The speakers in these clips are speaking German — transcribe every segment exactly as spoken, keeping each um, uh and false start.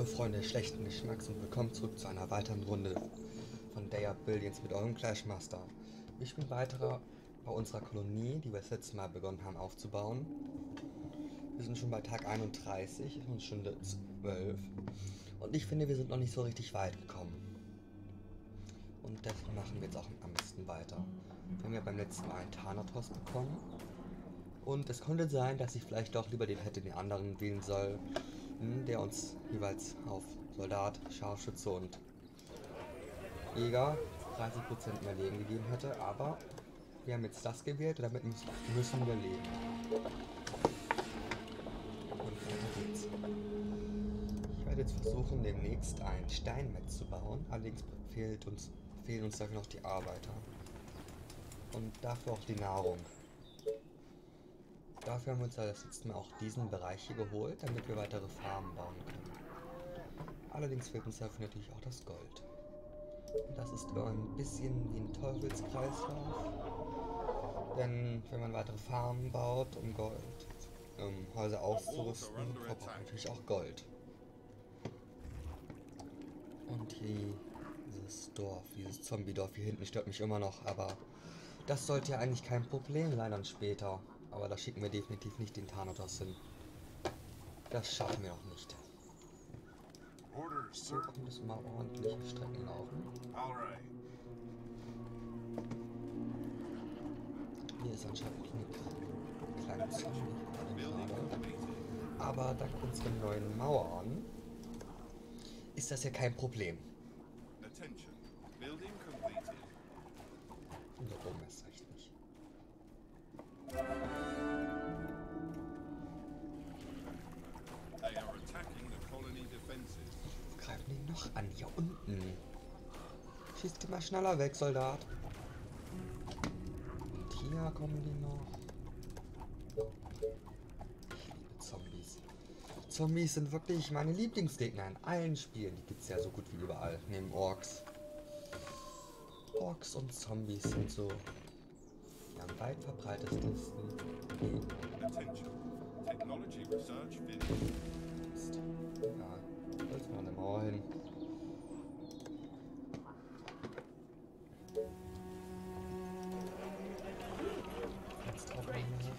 Hallo Freunde des schlechten Geschmacks und willkommen zurück zu einer weiteren Runde von Day of Billions mit eurem Clashmaster. Ich bin weiterer bei unserer Kolonie, die wir das letzte Mal begonnen haben aufzubauen. Wir sind schon bei Tag einunddreißig, es ist Stunde zwölf und ich finde, wir sind noch nicht so richtig weit gekommen. Und deswegen machen wir jetzt auch am besten weiter. Wir haben ja beim letzten Mal einen Thanatos bekommen. Und es konnte sein, dass ich vielleicht doch lieber den hätte den anderen wählen soll, der uns jeweils auf Soldat, Scharfschütze und Jäger dreißig Prozent mehr Leben gegeben hätte, aber wir haben jetzt das gewählt und damit müssen wir leben. Und weiter geht's. Ich werde jetzt versuchen, demnächst ein Steinmetz zu bauen, allerdings fehlt uns, fehlen uns dafür noch die Arbeiter und dafür auch die Nahrung. Dafür haben wir uns ja das letzte Mal auch diesen Bereich hier geholt, damit wir weitere Farmen bauen können. Allerdings fehlt uns dafür natürlich auch das Gold. Und das ist ein bisschen wie ein Teufelskreislauf. Denn wenn man weitere Farmen baut, um Gold, um Häuser auszurüsten, verbraucht man natürlich auch Gold. Und hier dieses Dorf, dieses Zombie-Dorf hier hinten stört mich immer noch, aber das sollte ja eigentlich kein Problem sein dann später. Aber da schicken wir definitiv nicht den Thanatos hin. Das schaffen wir noch nicht. So kommt es mal ordentliche Strecken laufen. Hier ist anscheinend eine kleine Zombie gerade. Aber dank unseren neuen Mauern ist das ja kein Problem. Und da oben ist recht nicht. Greifen die noch an, hier unten. Schießt immer schneller weg, Soldat. Und hier kommen die noch. Ich liebe Zombies. Zombies sind wirklich meine Lieblingsgegner in allen Spielen. Die gibt es ja so gut wie überall, neben Orks. Orks und Zombies sind so die am weit verbreitetsten. Ja, da ist noch eine Mauer hin. Jetzt auch eine Mauer.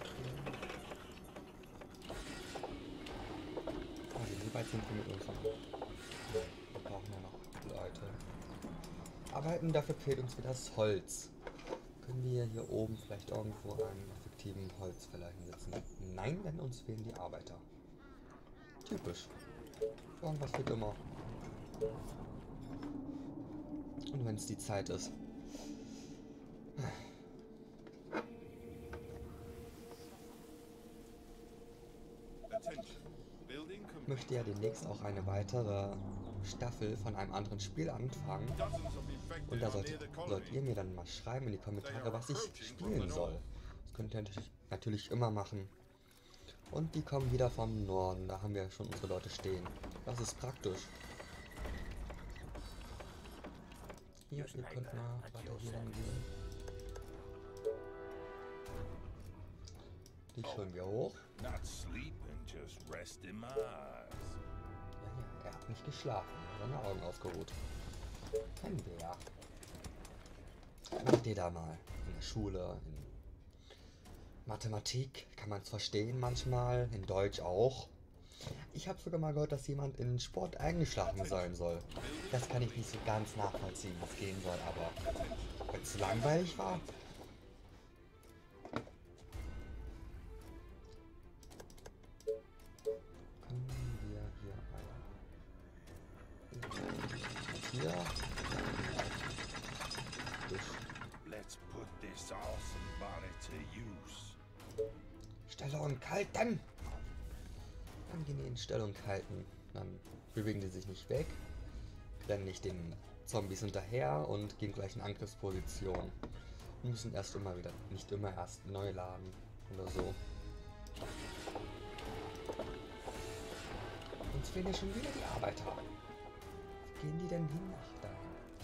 Ah, wie weit sind wir mit uns? Wir brauchen ja noch Leute. Arbeiten, dafür fehlt uns wieder das Holz. Können wir hier oben vielleicht irgendwo einen effektiven Holzfäller hinsetzen? Nein, denn uns fehlen die Arbeiter. Typisch. Irgendwas wird immer. Und wenn es die Zeit ist. Ich möchte ja demnächst auch eine weitere Staffel von einem anderen Spiel anfangen. Und da sollt, sollt ihr mir dann mal schreiben in die Kommentare, was ich spielen soll. Das könnt ihr natürlich, natürlich immer machen. Und die kommen wieder vom Norden, da haben wir schon unsere Leute stehen. Das ist praktisch. Hier, ihr könnt mal weiter hier lang gehen. Die holen wir hoch. Ja, ja, er hat nicht geschlafen, seine Augen ausgeruht. Kennen wir ja. Macht ihr da mal in der Schule, in Mathematik kann man es verstehen manchmal, in Deutsch auch. Ich habe sogar mal gehört, dass jemand in Sport eingeschlafen sein soll. Das kann ich nicht so ganz nachvollziehen, was gehen soll, aber wenn es langweilig war. Können wir hier ein... Hier... Stellung halten! Dann gehen die in Stellung halten. Dann bewegen die sich nicht weg, rennen nicht den Zombies hinterher und gehen gleich in Angriffsposition. Wir müssen erst immer wieder, nicht immer erst neu laden oder so. Uns fehlen ja schon wieder die Arbeiter. Wo gehen die denn hin? Ach, da.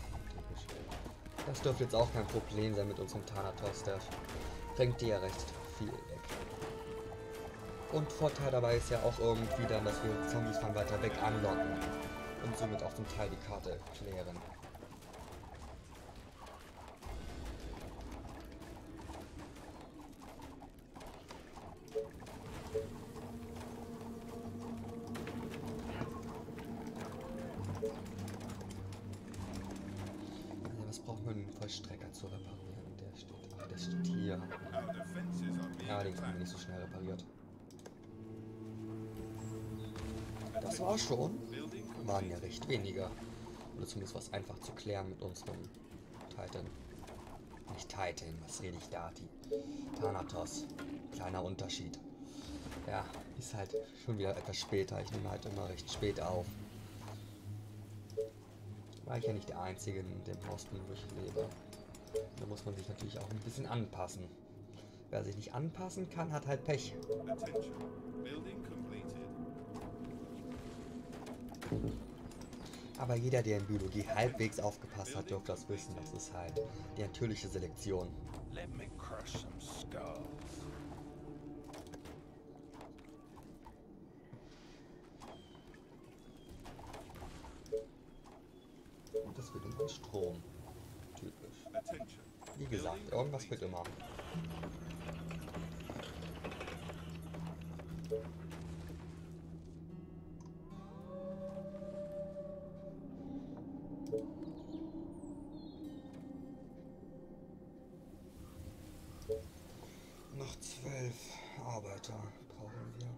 Das dürfte jetzt auch kein Problem sein mit unserem Thanatos, der fängt die ja recht viel weg. Und Vorteil dabei ist ja auch irgendwie dann, dass wir Zombies von weiter weg anlocken und somit auch zum Teil die Karte klären. Ja, was braucht man, um den Vollstrecker zu reparieren? Der steht, ach, der steht hier. Ja, den kriegen wir nicht so schnell repariert. Das war schon. Waren ja recht weniger. Oder zumindest was einfach zu klären mit unserem Titan. Nicht Titan, was rede ich da? Thanatos. Kleiner Unterschied. Ja, ist halt schon wieder etwas später. Ich nehme halt immer recht spät auf. Weil ich ja nicht der Einzige in dem Haus bin, wo ich lebe. Da muss man sich natürlich auch ein bisschen anpassen. Wer sich nicht anpassen kann, hat halt Pech. Aber jeder, der in Biologie halbwegs aufgepasst hat, dürfte das wissen. Das ist halt die natürliche Selektion. Und das wird immer Strom. Typisch. Wie gesagt, irgendwas wird immer. Noch zwölf Arbeiter brauchen wir.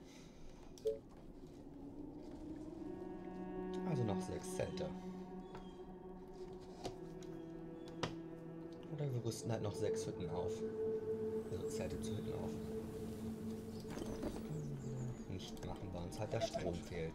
Also noch sechs Zelte. Oder wir rüsten halt noch sechs Hütten auf. Also Zelte zu Hütten auf. Das können wir nicht machen, weil uns halt der Strom fehlt.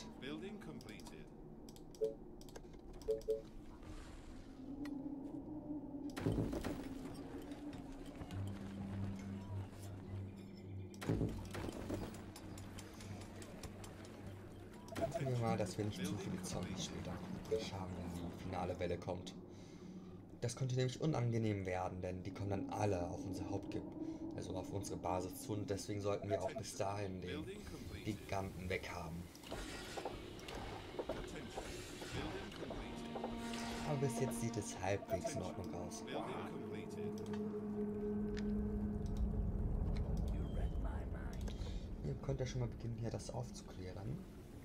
Hoffen wir mal, dass wir nicht zu viele Zombies später übrig haben, wenn die finale Welle kommt. Das könnte nämlich unangenehm werden, denn die kommen dann alle auf unser Hauptgib, also auf unsere Basis zu, und deswegen sollten wir auch bis dahin den Giganten weghaben. Aber bis jetzt sieht es halbwegs in Ordnung aus. Ihr könnt ja schon mal beginnen, hier das aufzuklären.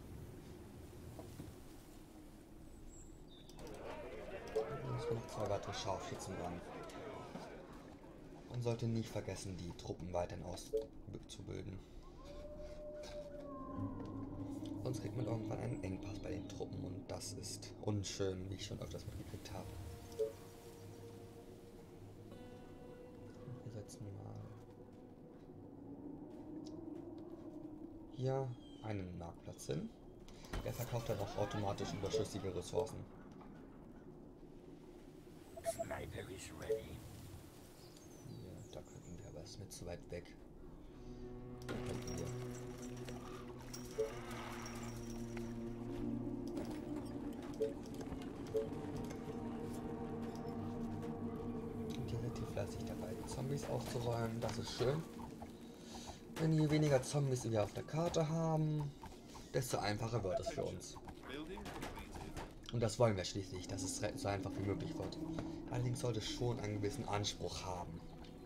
Noch zwei weitere Scharfschützen ran. Man sollte nicht vergessen, die Truppen weiterhin auszubilden. Sonst kriegt man irgendwann einen Engpass bei den Truppen und das ist unschön, wie ich schon öfters mitgekriegt habe. Wir setzen mal hier einen Marktplatz hin. Der verkauft dann auch automatisch überschüssige Ressourcen. Ja, da könnten wir, aber es ist mir zu weit weg. Da könnten wir. Und hier seid ihr fleißig dabei, die Zombies aufzuräumen. Das ist schön. Wenn je weniger Zombies wir auf der Karte haben, desto einfacher wird es für uns. Und das wollen wir schließlich, dass es so einfach wie möglich wird. Allerdings sollte es schon einen gewissen Anspruch haben.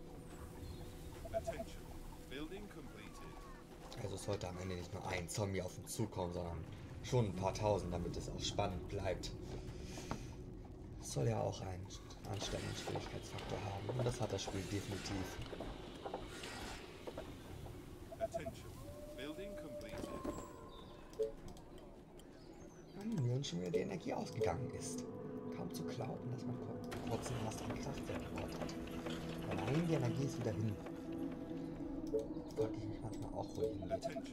Also es sollte am Ende nicht nur ein Zombie auf uns zukommen, sondern schon ein paar tausend, damit es auch spannend bleibt. Es soll ja auch einen anständigen Schwierigkeitsfaktor haben. Und das hat das Spiel definitiv. Nun schon wieder die Energie ausgegangen ist. Kaum zu glauben, dass man kurz erst ein Kraftwerk gebaut hat. Allein die Energie ist wieder hin. Frage ich mich manchmal auch, wo die hingeht.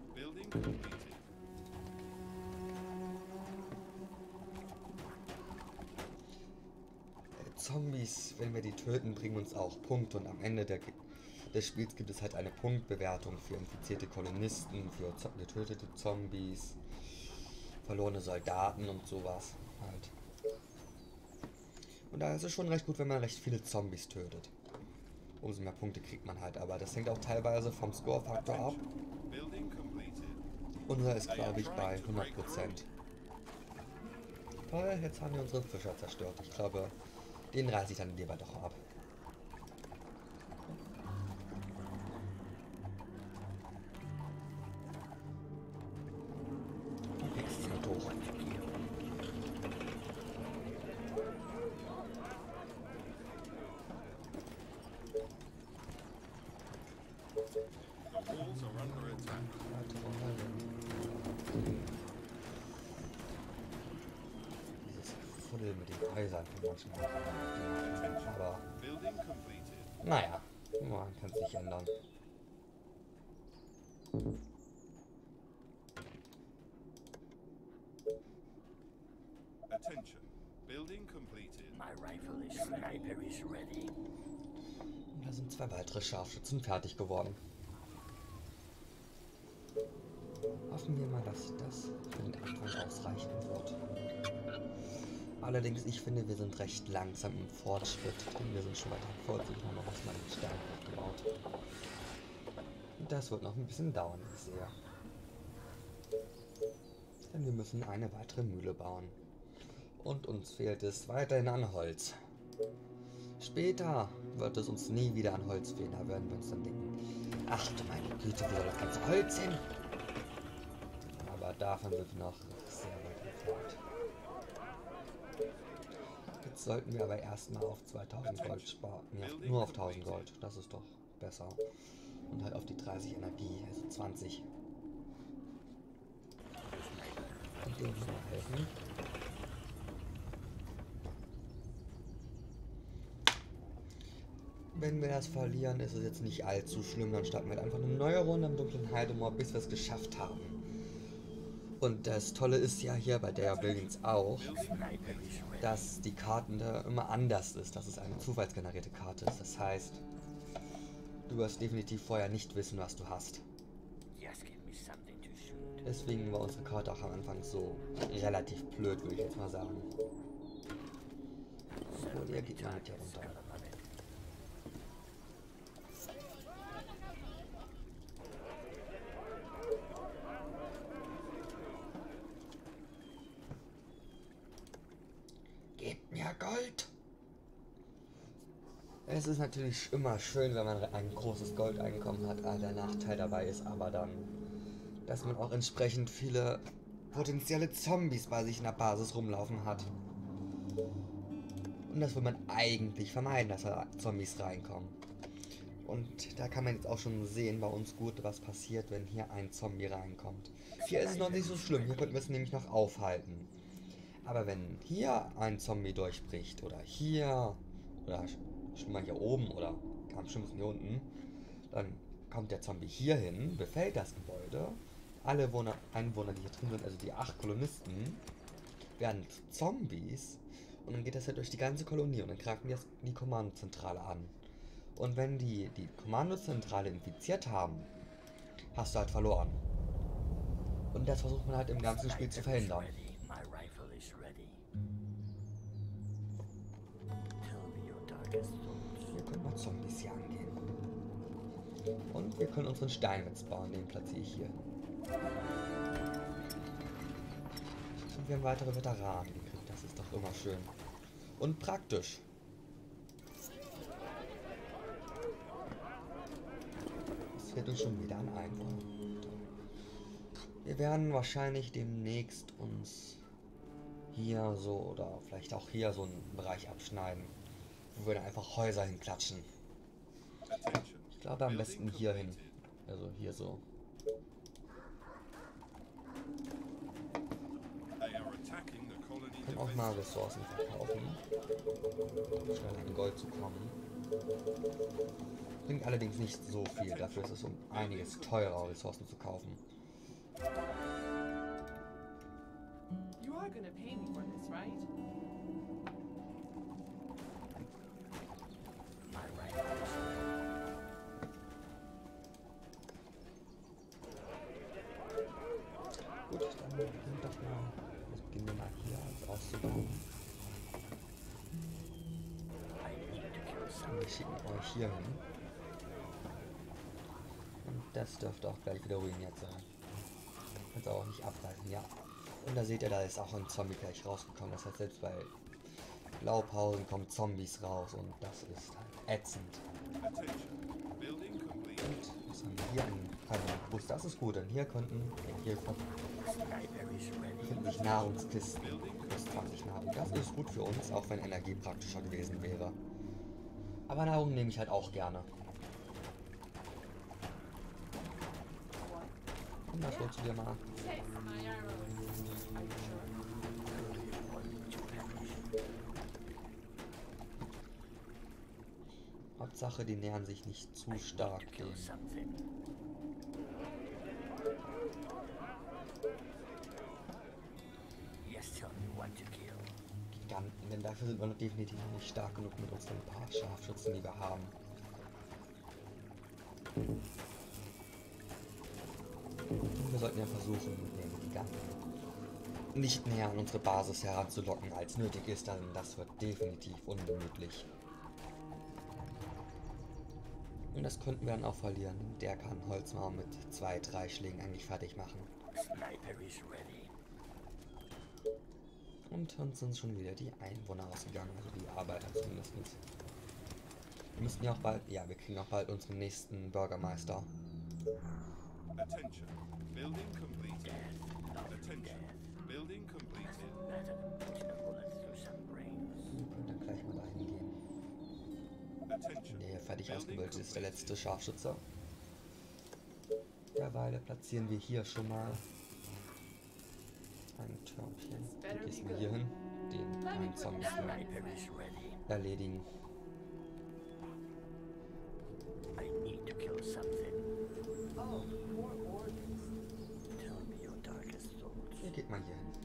Äh, Zombies, wenn wir die töten, bringen uns auch Punkte und am Ende der, des Spiels gibt es halt eine Punktbewertung für infizierte Kolonisten, für getötete Zombies, verlorene Soldaten und sowas halt. Und da ist es schon recht gut, wenn man recht viele Zombies tötet. Umso mehr Punkte kriegt man halt, aber das hängt auch teilweise vom Score-Faktor ab. Unser ist, glaube ich, bei hundert Prozent. Toll, jetzt haben wir unsere Fischer zerstört. Ich glaube, den reiße ich dann lieber doch ab. Exzellent hoch. Dieses Fuddel mit den Häusern von manchmal. Aber naja, man kann es nicht ändern. Attention. Building completed. My rifle is sniper is ready. Und da sind zwei weitere Scharfschützen fertig geworden. Hoffen wir mal, dass das für den Anfang ausreichen wird. Allerdings, ich finde, wir sind recht langsam im Fortschritt, denn wir sind schon weiter fortschrittlich, haben noch erstmal den Stein aufgebaut. Und das wird noch ein bisschen dauern, ich sehe. Denn wir müssen eine weitere Mühle bauen. Und uns fehlt es weiterhin an Holz. Später wird es uns nie wieder an Holz fehlen, da werden wir uns dann denken, ach du meine Güte, wo soll das ganze Holz hin? Aber davon sind wir noch sehr weit entfernt. Jetzt sollten wir aber erstmal auf zweitausend Gold sparen. Ja, nur auf tausend Gold, das ist doch besser. Und halt auf die dreißig Energie, also zwanzig. Und dem mal helfen. Wenn wir das verlieren, ist es jetzt nicht allzu schlimm. Dann starten wir einfach eine neue Runde im dunklen Heidemoor, bis wir es geschafft haben. Und das Tolle ist ja hier bei Dire Billions auch, dass die Karten da immer anders ist, dass es eine zufallsgenerierte Karte ist. Das heißt, du wirst definitiv vorher nicht wissen, was du hast. Deswegen war unsere Karte auch am Anfang so relativ blöd, würde ich jetzt mal sagen. So, ihr geht mal mit hier runter. Gebt mir Gold! Es ist natürlich immer schön, wenn man ein großes Goldeinkommen hat. Der Nachteil dabei ist aber dann, dass man auch entsprechend viele potenzielle Zombies bei sich in der Basis rumlaufen hat. Und das will man eigentlich vermeiden, dass da Zombies reinkommen. Und da kann man jetzt auch schon sehen bei uns gut, was passiert, wenn hier ein Zombie reinkommt. Hier ist es noch nicht so schlimm, hier könnten wir es nämlich noch aufhalten. Aber wenn hier ein Zombie durchbricht, oder hier, oder schon mal hier oben, oder ganz schlimm hier unten, dann kommt der Zombie hier hin, befällt das Gebäude. Alle Wohner, Einwohner, die hier drin sind, also die acht Kolonisten, werden Zombies. Und dann geht das halt durch die ganze Kolonie und dann greifen die das, die Kommandozentrale an. Und wenn die die Kommandozentrale infiziert haben, hast du halt verloren. Und das versucht man halt im ganzen Spiel zu verhindern. Wir können mal Zombies hier angehen. Und wir können unseren Steinmetz bauen, den platziere ich hier hin. Und wir haben weitere Veteranen gekriegt, das ist doch immer schön. Und praktisch. Es fehlt uns schon wieder an Einwohnern. Wir werden wahrscheinlich demnächst uns hier so oder vielleicht auch hier so einen Bereich abschneiden, wo wir dann einfach Häuser hinklatschen. Ich glaube am besten hier hin. Also hier so. Wir können auch mal Ressourcen verkaufen, um schnell an Gold zu kommen. Bringt allerdings nicht so viel, dafür ist es um einiges teurer, Ressourcen zu kaufen. You are gonna pay me for this, right? Gut, dann beginnen doch mal, jetzt beginnen wir mal hier alles auszubauen. Und wir schicken euch hier hin. Und das dürfte auch gleich wieder ruiniert sein. Kannst auch nicht abreißen, ja. Und da seht ihr, da ist auch ein Zombie gleich rausgekommen. Das heißt, selbst bei Blaupausen kommen Zombies raus und das ist halt ätzend. Attention. Building completed. Und was haben wir hier? Ein Bus, das ist gut, denn hier könnten hier Library's ready. finden sich Nahrungskisten. Plus zwanzig Nahrung. Das ist gut für uns, auch wenn Energie praktischer gewesen wäre. Aber Nahrung nehme ich halt auch gerne. Komm, das holst du dir mal. Take my arrows. Are you sure? Hauptsache, die nähern sich nicht zu stark Kill dem something. Yes, tell me what to kill. Giganten, denn dafür sind wir noch definitiv noch nicht stark genug mit unseren paar Scharfschützen, die wir haben. Und wir sollten ja versuchen, mit den Giganten nicht näher an unsere Basis heranzulocken, als nötig ist, denn das wird definitiv ungemütlich. Und das könnten wir dann auch verlieren. Der kann Holzmauer mit zwei, drei Schlägen eigentlich fertig machen. Library's ready. Und uns sind schon wieder die Einwohner ausgegangen, also die Arbeiter zumindest. Wir müssten ja auch bald, ja, wir kriegen auch bald unseren nächsten Bürgermeister. Attention. Building completed. Attention. Building completed. Better than putting a bullet through some brains. Wir können dann gleich mal dahin gehen. Attention. Der hier fertig Building ausgebildet ist, der completed. letzte Scharfschütze. Derweil platzieren wir hier schon mal ein Türmchen. Du gehst mal hier hin, den einen Zombie Library's ready. erledigen. I need to kill something. Oh, more organs. Tell me your darkest thoughts. Hier geht mal hier hin.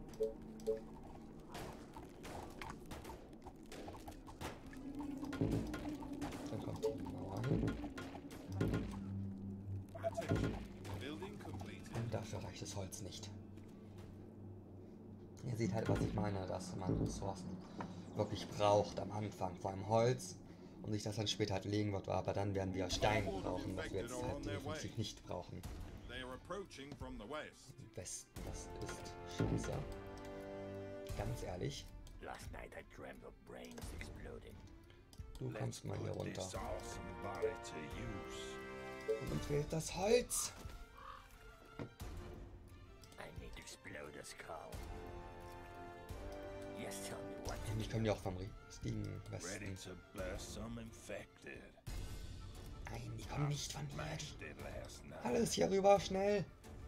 Dann kommt die Mauer hin. Attention. Building completed. Und dafür reicht das Holz nicht. Ihr seht halt, was ich meine, dass man Ressourcen wirklich braucht am Anfang, vor allem Holz, und sich das dann später halt legen wird, aber dann werden wir Stein brauchen, was wir jetzt halt definitiv nicht brauchen. They are approaching from the west. Westen, das ist scheiße. Ganz ehrlich, Last night I dreamt of brains exploding. du kommst mal hier runter. awesome body to use. Und uns fehlt das Holz. I need to explode a skull. Yes, tell me what to Und ich kill. komme ja auch vom richtigen Ready Westen. to burst some infected. Nein, die kommen nicht von hier. Smashed it last night. Alles hier rüber, schnell.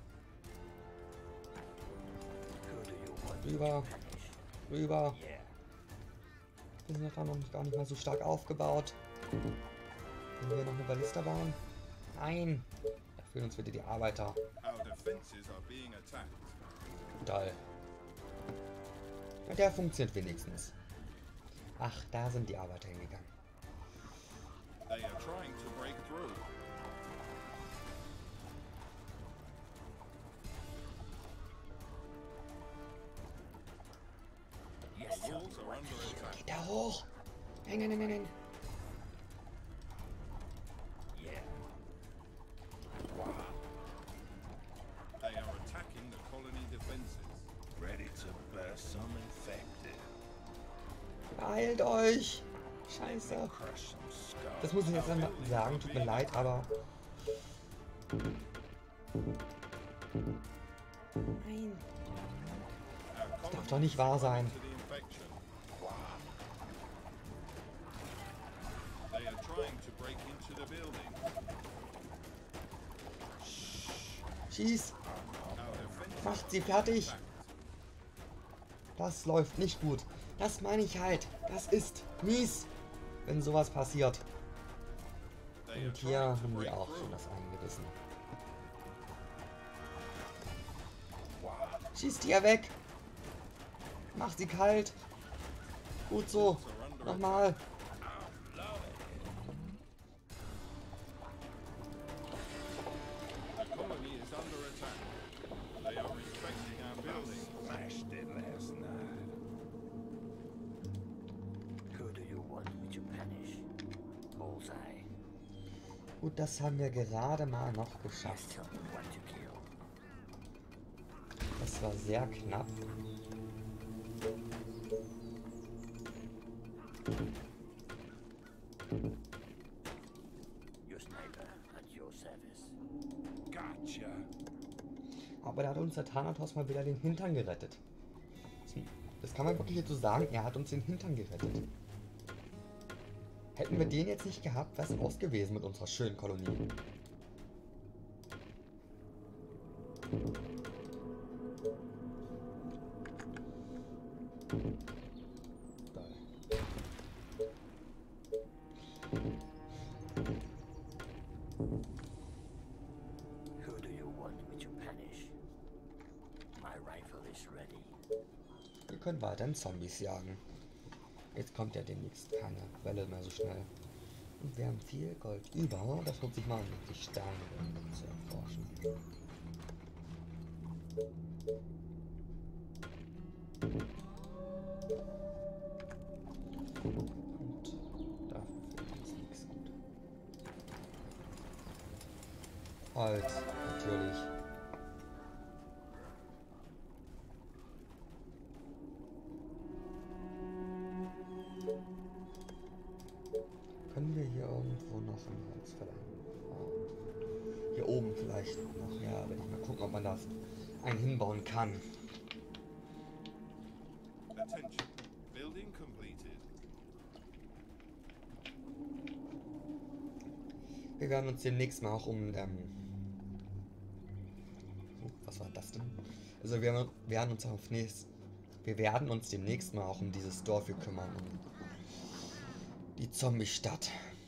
Who do you want me Rüber, to punish? rüber. Yeah. Wir sind doch noch gar nicht mal so stark aufgebaut. Können wir noch eine Ballista bauen? Nein. Da fehlen uns wieder die Arbeiter. Our defenses are being attacked. Toll. Ja, der funktioniert wenigstens. Ach, da sind die Arbeiter hingegangen. They are trying to break through. Yes, The tell me walls are what under to kill. attack. Geht da hoch? Nein, nein, nein, nein, nein. Yeah. They are attacking the colony defenses. Ready to burst some infected. Beeilt euch. Scheiße. Crush some skulls. Das muss ich jetzt einmal sagen. Tut mir leid, aber... Nein. Das darf doch nicht wahr sein. They are trying to break into the building. Schieß. Our defenses Macht sie fertig. Das läuft nicht gut. Das meine ich halt. Das ist mies, wenn sowas passiert. they are Und hier trying to haben break wir auch through. schon das eingebissen. Schießt ihr weg. Macht sie kalt. Gut so. Nochmal. The colony is under attack. They are respecting our building. Smashed it last night. Who do you want me to punish? Bullseye. Gut, das haben wir gerade mal noch Yes, geschafft. tell me what to kill. Das war sehr knapp. Your sniper at your service. Gotcha. Aber da hat uns der Thanatos mal wieder den Hintern gerettet. Das kann man wirklich jetzt so sagen, er hat uns den Hintern gerettet. Hätten wir den jetzt nicht gehabt, wäre es aus gewesen mit unserer schönen Kolonie. Geil. Who do you want me to punish? My rifle is ready. Wir können weiterhin Zombies jagen. Jetzt kommt ja demnächst keine Welle mehr so schnell. Und wir haben viel Gold über. Das lohnt sich mal an, die Steine zu erforschen. Und dafür fehlt uns nichts gut. Holz, natürlich. Können wir hier irgendwo noch ein Holz verlangen? Oh. Hier oben vielleicht noch. Ja, wenn ich mal gucken, ob man das einen hinbauen kann. Attention. Building completed. Wir werden uns demnächst mal auch um... Ähm, was war das denn? Also wir werden uns auf nächst, wir werden uns demnächst mal auch um dieses Dorf hier kümmern. Um die Zombie-Stadt.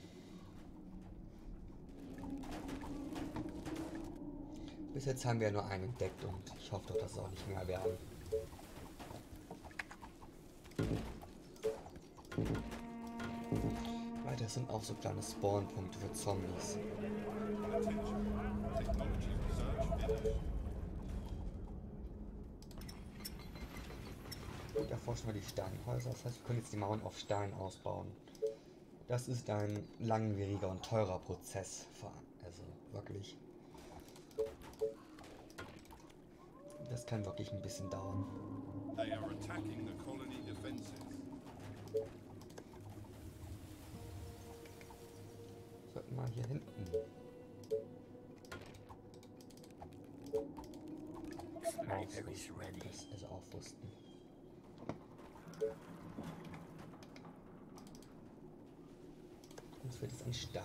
Bis jetzt haben wir nur einen entdeckt und ich hoffe doch, dass es auch nicht mehr werden. Weil das sind auch so kleine Spawnpunkte für Zombies. Attention. Technology research finished. Und erforschen wir die Steinhäuser. Das heißt, wir können jetzt die Mauern auf Stein ausbauen. Das ist ein langwieriger und teurer Prozess. Also wirklich. Das kann wirklich ein bisschen dauern. They are attacking the colony defenses. Sollten wir hier hinten. Sniper is ready. Das also aufrüsten. Uns fehlt es an Stein.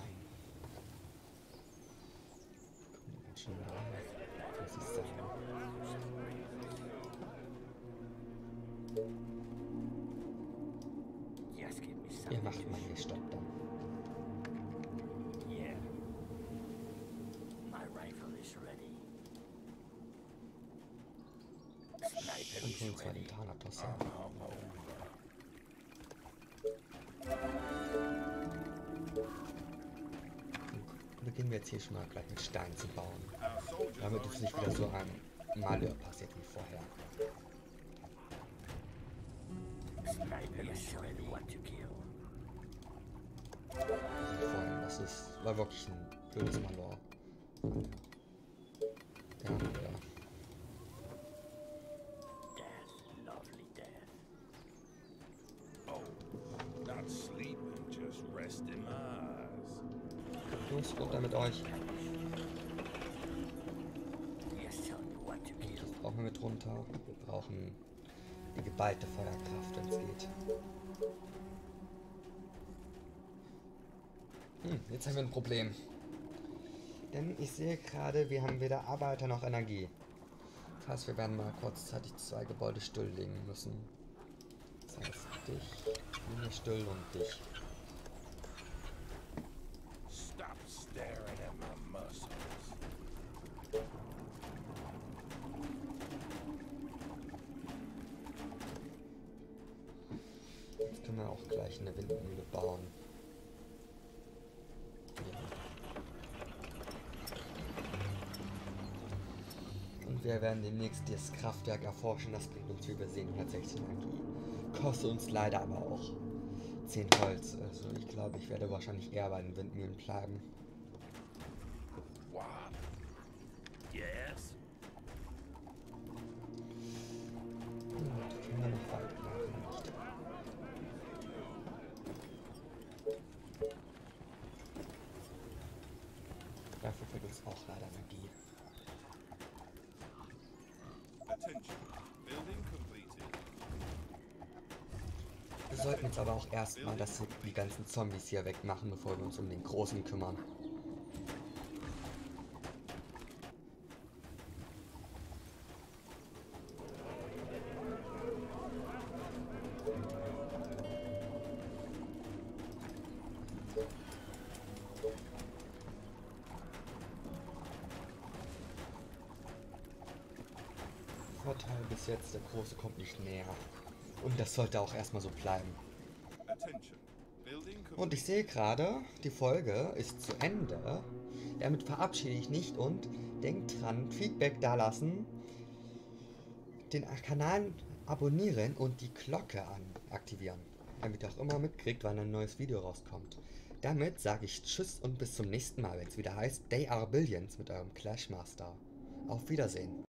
Kommen ganz schön nah. Das muss ich sagen. Just give me Ihr something macht to mal hier Stopp dann. Yeah. My rifle is ready. Sniper Und holen is zwar den ready. Thanatos her. Beginnen wir jetzt hier schon mal gleich mit Stein zu bauen. Our soldiers Damit are es in nicht wieder trouble. so ein Malheur passiert wie vorher. Sniper is ready. What to kill? Also vorhin, das ist, war wirklich ein blödes Malheur. Ja, ja. Death, lovely death. Oh, not sleeping, just resting my eyes. Los, runter mit euch. Yes, tell me what to kill. Das brauchen wir mit runter. Wir brauchen die geballte Feuerkraft, wenn es geht. Hm, jetzt haben wir ein Problem. Denn ich sehe gerade, wir haben weder Arbeiter noch Energie. Das heißt, wir werden mal kurzzeitig zwei Gebäude stilllegen müssen. Das heißt, dich, Linie still und dich. Stop staring at my muscles. Jetzt können wir auch gleich eine Windmühle bauen. Und wir werden demnächst das Kraftwerk erforschen. Das bringt uns, wie wir sehen, hundertsechzig Energie. Kostet uns leider aber auch zehn Holz. Also ich glaube, ich werde wahrscheinlich eher bei den Windmühlen bleiben. sollten jetzt aber auch erstmal das, die ganzen Zombies hier wegmachen, bevor wir uns um den Großen kümmern. Vorteil bis jetzt, der Große kommt nicht näher. Und das sollte auch erstmal so bleiben. Attention. Building Und ich sehe gerade, die Folge ist zu Ende. Damit verabschiede ich nicht und denkt dran, Feedback dalassen, den Kanal abonnieren und die Glocke an aktivieren, damit ihr auch immer mitkriegt, wann ein neues Video rauskommt. Damit sage ich Tschüss und bis zum nächsten Mal, wenn es wieder heißt They Are Billions mit eurem Clashmaster. Auf Wiedersehen.